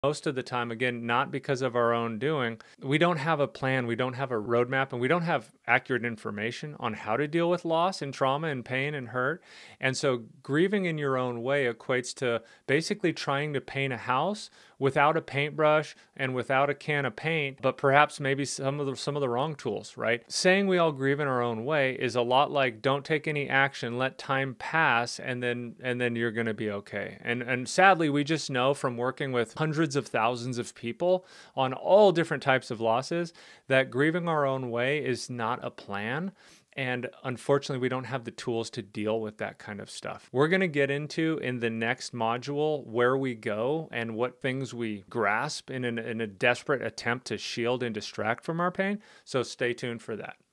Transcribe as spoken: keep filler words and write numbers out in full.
Most of the time, again, not because of our own doing, we don't have a plan, we don't have a roadmap, and we don't have accurate information on how to deal with loss and trauma and pain and hurt. And so grieving in your own way equates to basically trying to paint a house without a paintbrush and without a can of paint, but perhaps maybe some of the some of the wrong tools, right? Saying we all grieve in our own way is a lot like don't take any action, let time pass, and then and then you're going to be okay. And and sadly, we just know from working with hundreds of thousands of people on all different types of losses that grieving our own way is not a plan. And unfortunately, we don't have the tools to deal with that kind of stuff. We're going to get into in the next module where we go and what things we grasp in, an, in a desperate attempt to shield and distract from our pain. So stay tuned for that.